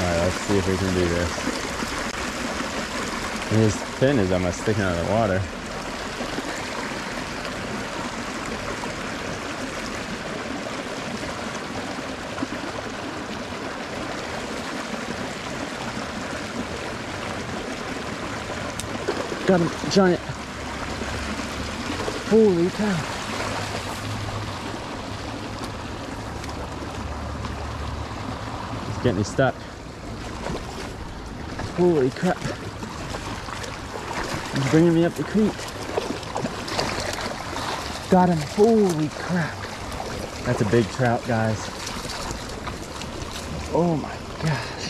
Alright, let's see if we can do this. His fin is almost sticking out of the water. Got him, giant. Holy cow. He's getting me stuck. Holy crap. He's bringing me up the creek. Got him. Holy crap. That's a big trout, guys. Oh my gosh.